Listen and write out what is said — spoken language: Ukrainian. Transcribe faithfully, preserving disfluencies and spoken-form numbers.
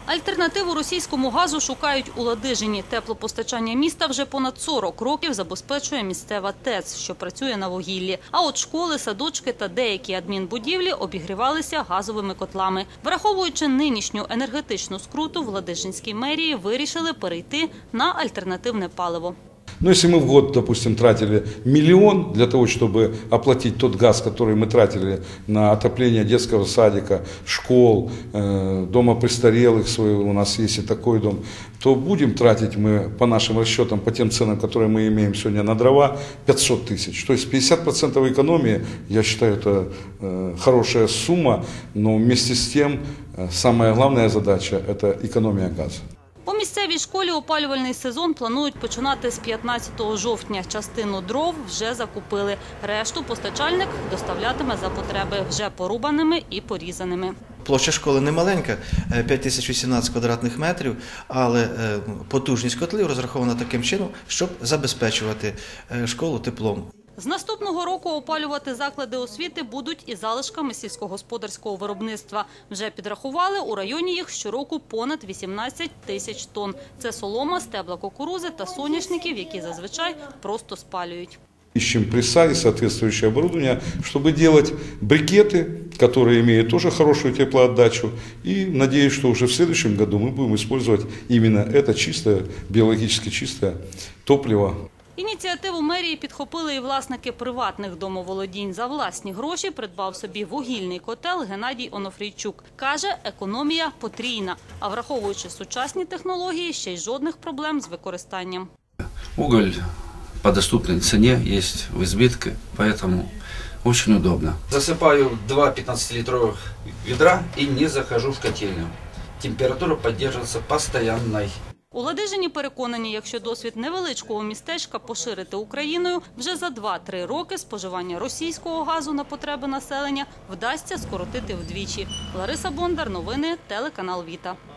Альтернативу російському газу шукають у Ладижині. Теплопостачання міста вже понад сорок років забезпечує місцева ТЕЦ, що працює на вугіллі. А от школи, садочки та деякі адмінбудівлі обігрівалися газовими котлами. Враховуючи нинішню енергетичну скруту, в Ладижинській мерії вирішили перейти на альтернативне паливо. Но если мы в год, допустим, тратили миллион для того, чтобы оплатить тот газ, который мы тратили на отопление детского садика, школ, дома престарелых, у нас есть и такой дом, то будем тратить мы, по нашим расчетам, по тем ценам, которые мы имеем сегодня на дрова, пятьсот тысяч. То есть пятьдесят процентов экономии, я считаю, это хорошая сумма, но вместе с тем самая главная задача – это экономия газа. У місцевій школі опалювальний сезон планують починати з п'ятнадцятого жовтня. Частину дров вже закупили. Решту постачальник доставлятиме за потреби вже порубаними і порізаними. Площа школи не маленька – п'ять тисяч вісімнадцять квадратних метрів, але потужність котлів розрахована таким чином, щоб забезпечувати школу теплом. З наступного року опалювати заклади освіти будуть і залишками сільськогосподарського виробництва. Вже підрахували, у районі їх щороку понад вісімнадцять тисяч тонн. Це солома, стебла кукурузи та соняшників, які зазвичай просто спалюють. Ищем пресса и соответствующее оборудование, чтобы делать брикеты, которые имеют тоже хорошую теплоотдачу. И надеюсь, что уже в следующем году мы будем использовать именно это чистое, биологически чистое топливо. Ініціативу мерії підхопили і власники приватних домоволодінь. За власні гроші придбав собі вугільний котел Геннадій Онофрійчук. Каже, економія потрійна, а враховуючи сучасні технології, ще й жодних проблем з використанням. Уголь по доступной цене есть в избытке, поэтому очень удобно. Засыпаю два пятнадцатилитровых ведра и не захожу в котельную. Температура поддерживается постоянной. У Ладижині переконані, якщо досвід невеличкого містечка поширити Україною, вже за два-три роки споживання російського газу на потреби населення вдасться скоротити вдвічі. Лариса Бондар, новини, телеканал Віта.